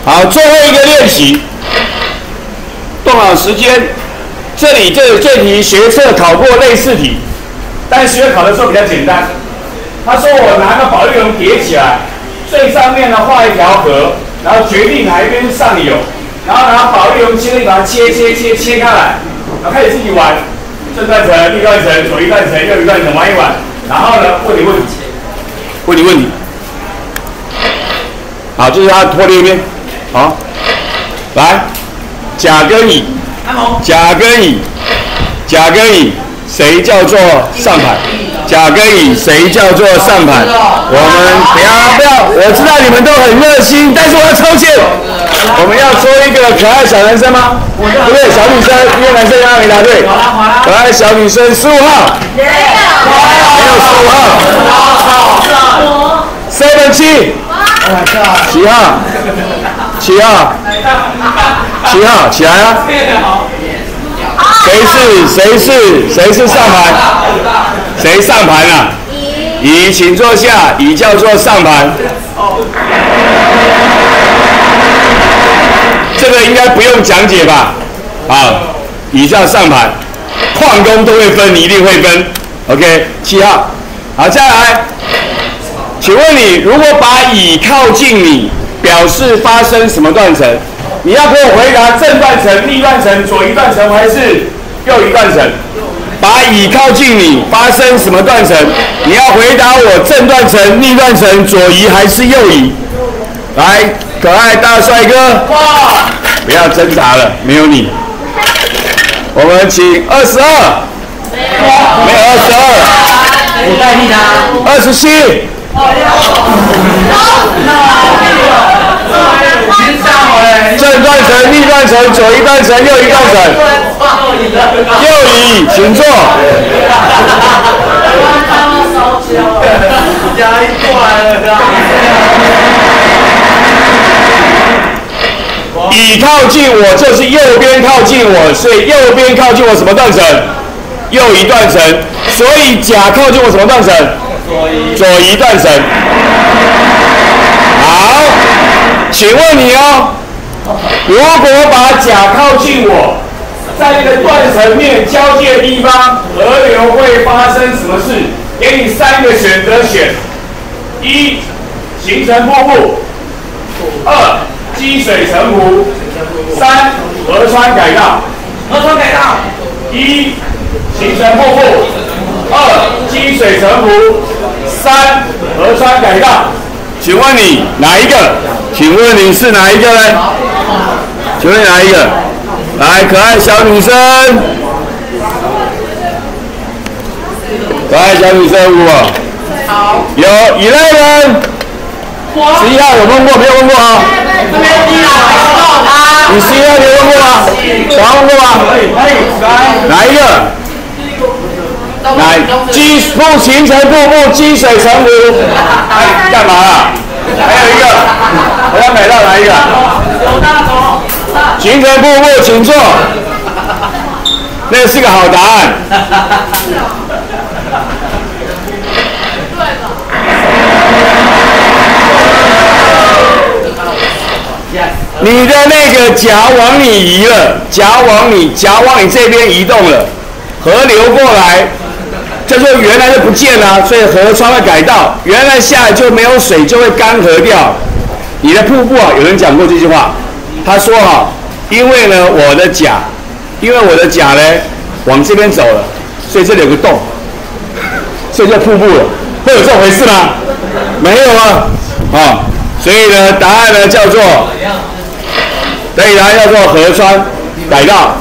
好，最后一个练习，动脑时间。这里这题学测考过类似题，但是学测考的时候比较简单。他说我拿个保丽龙叠起来，最上面呢画一条河，然后决定哪一边是上游，然后拿保丽龙切力把它切开来，然后开始自己玩，正断层、逆断层、左一断层、右一断层玩一玩，然后呢问你问题。好，这是他拖列面。好，来，甲跟乙，甲跟乙，谁叫做上盘？甲跟乙谁叫做上盘？我们不要，我知道你们都很热心，但是我要抽签。我们要抽一个可爱小男生吗？不对，小女生，因为男生要没答对。可爱小女生15号。没有15号。7号，起来啊！谁是上盘？谁上盘啊？乙，请坐下。乙叫做上盘。这个应该不用讲解吧？好，乙叫上盘，矿工都会分，你一定会分。OK， 7号。好，再来。请问你，如果把乙靠近你，表示发生什么断层？你要给我回答正断层、逆断层、左一断层还是右一断层？把乙靠近你，发生什么断层？你要回答我正断层、逆断层、左移还是右移？来，可爱大帅哥，不要挣扎了，没有你。我们请22，没有22， 我代替他。 27。正断层、逆断层、左一断层、右一断层。右移，请坐。 压力过来了。 乙靠近我就是右边靠近我，所以右边靠近我什么断层？右移断层。所以甲靠近我什么断层？左移断层。好，请问你哦，如果把甲靠近我，在那个断层面交界的地方，河流会发生什么事？给你3个选择选：1. 形成瀑布；2. 积水成湖；3. 河川改道。1. 形成瀑布；2. 积水成湖；3. 河川改道。请问你哪一个？请问你是哪一个呢？请问哪一个？来，可爱小女生，可爱小女生好，有11号有问过没有问过啊？你11号没问过吗？答问过吗？哪一个？来，不形成瀑布，积水成湖。干嘛啦？还有一个，我要买到哪一个？形成瀑布，请坐。那是个好答案。你的那个甲往你移了，甲往你这边移动了，河流过来，这就原来就不见了，所以河川会改道，原来下来就没有水，就会干涸掉。你的瀑布啊，有人讲过这句话，他说哈，因为我的甲呢往这边走了，所以这里有个洞，所以叫瀑布了。会有这种回事吗？没有啊，所以呢，答案呢叫做，对，答案叫做河川改道。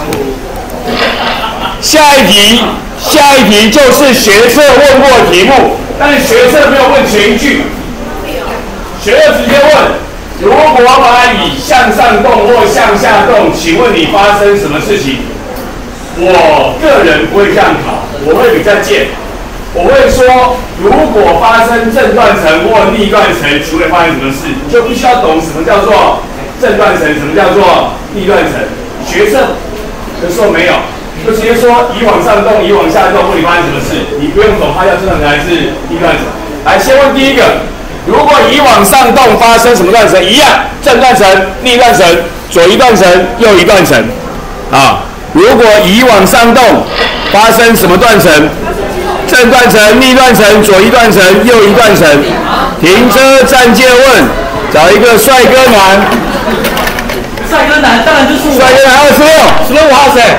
下一题就是学测问过题目，但是学测没有问全句，学测直接问：如果把乙向上动或向下动，请问你发生什么事情？我个人不会这样考，我会比较贱。我会说，如果发生正断层或逆断层，请问发生什么事？你就必须要懂什么叫做正断层，什么叫做逆断层。学测的时候没有，就直接说乙往上动，乙往下动，问你发生什么事，你不用懂它叫正断层还是逆断层。来，先问第一个， 如果乙往上动发生什么断层？一样，正断层、逆断层、左一断层、右一断层。啊，如果乙往上动发生什么断层？正断层、逆断层、左一断层、右一断层。停车暂借问，找一个帅哥男。 帅哥男当然就是我。 帅哥男26，15号谁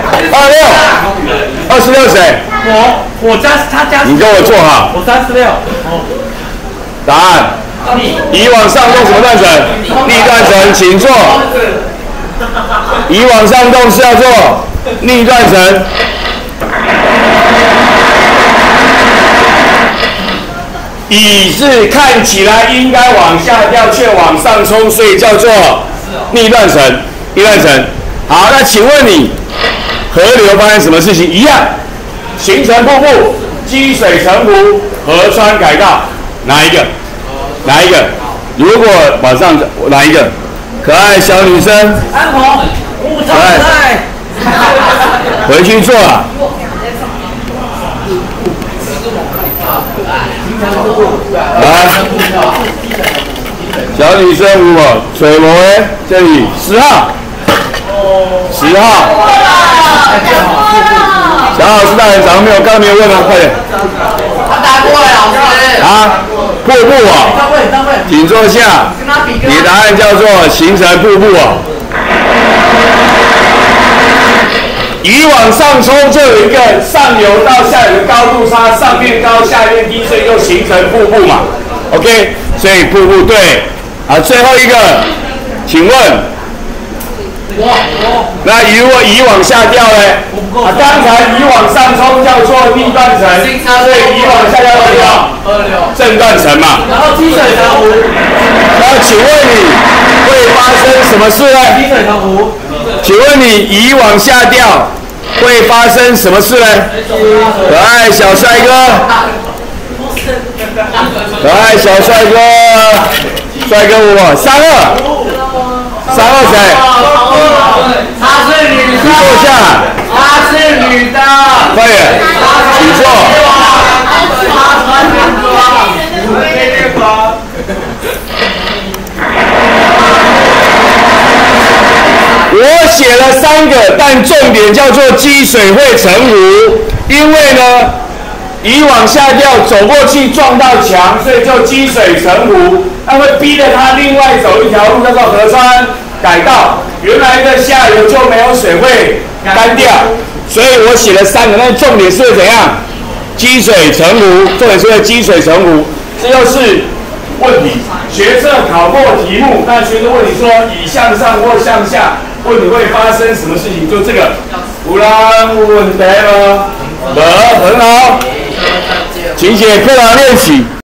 ？26谁？ 我加他加。 你跟我坐好。 我36。哦。 答案。乙往上动什么断层？逆断层，请坐。乙往上动是要做逆断层。乙是看起来应该往下掉，却往上冲，所以叫做逆断层。逆断层。好，那请问你河流发生什么事情？一样，形成瀑布、积水成湖、河川改道，哪一个？哪一个？如果往上哪一个？可爱小女生。 安红，我超可爱。 回去做啊。来，小女生5号，水模这里10号，10号。小老师大人早上没有，刚刚没有问啊，快点。 他答过了，老师。 啊，瀑布啊，请坐下。你的答案叫做形成瀑布啊。乙往上冲就有一个上游到下游的高度差，上面高下面低，所以就形成瀑布嘛。OK， 所以瀑布对。好，最后一个，请问，那如果乙往下掉呢？刚才乙往上冲叫做逆断层，所以乙往下掉叫什么？正断层嘛。 然后积水成湖。 那请问你会发生什么事呢？ 积水成湖。 请问你乙往下掉会发生什么事呢？可爱小帅哥，可爱小帅哥，帅哥我32谁？ 她是女的。 你坐下。 她是女的。 快点，请坐。我写了3个，但重点叫做积水会成湖，因为呢，乙往下掉走过去撞到墙，所以就积水成湖，那会逼着他另外走一条路叫做河川改道，原来的下游就没有水会干掉，所以我写了3个，但重点是怎样？积水成湖，重点是会积水成湖，这就是问题。学测考过题目，那学生问你说乙向上或向下，问你会发生什么事情？就这个，有人问题吗？很好，请写课堂练习。